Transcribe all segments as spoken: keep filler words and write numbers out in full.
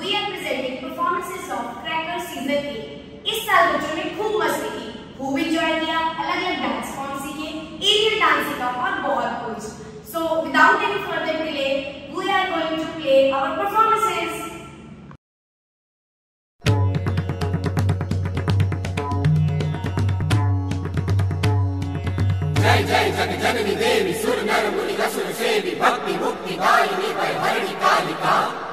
we are presenting performances of Cracker Season eight. इस साल बच्चों ने खूब मस्ती की, खूब एंजॉय किया, अलग-अलग डांस फॉर्म सीखे, एरियल डांस सीखा और बहुत कुछ. So without any further delay, we are going to play our performances. जय जय जग जननी देवी सुर नर मुनि असुर सेवी भक्ति मुक्ति दायिनी भय हरिणी कालिका.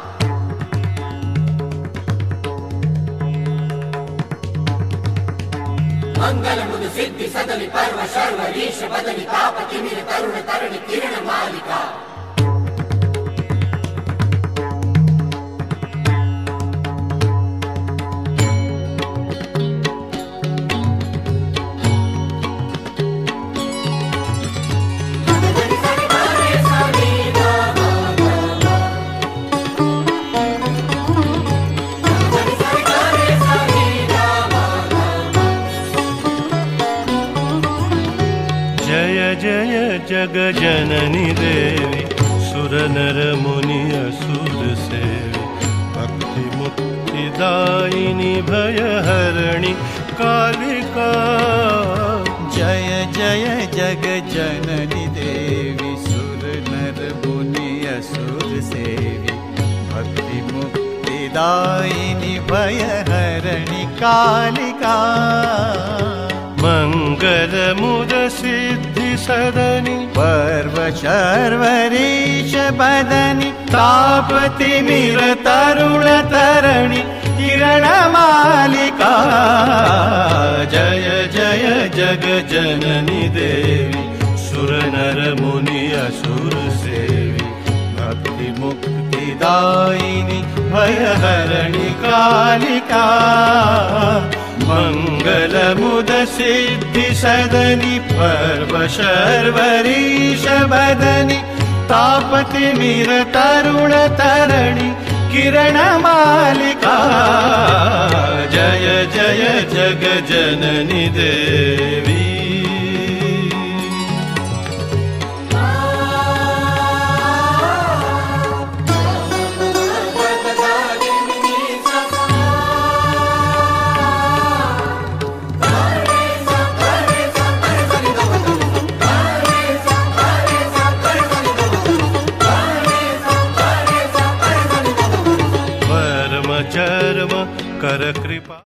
मंगल मुद सिद्धि सदनि पर्व शर्व रीश बदनि तापति मिर तरुण तरणि किरण मालिका. जय जग जननी देवी सुर नर मुनि असुर सेवी भक्ति मुक्ति दायिनी भय हरिणी कालिका. जय जय जग जननी देवी सुर नर मुनि असुर सेवी भक्ति मुक्ति दायिनी भय हरिणी कालिका. मंगल मुद सिद्धि सदनि पर्व शर्वरीश बदनि तापति मिर तरुण तरणि किरण मालिका. जय जय जग जननी देवी सुर नर मुनि असुर सेवी भक्ति मुक्ति दायिनी भय हरिणी कालिका. मंगल मुद सिद्धि सदनि पर्व शर्वरीश बदनि तापति मिर तरुण तरणि किरण मालिका. जय जय जग जननी देवी. चर्म कर कृपा.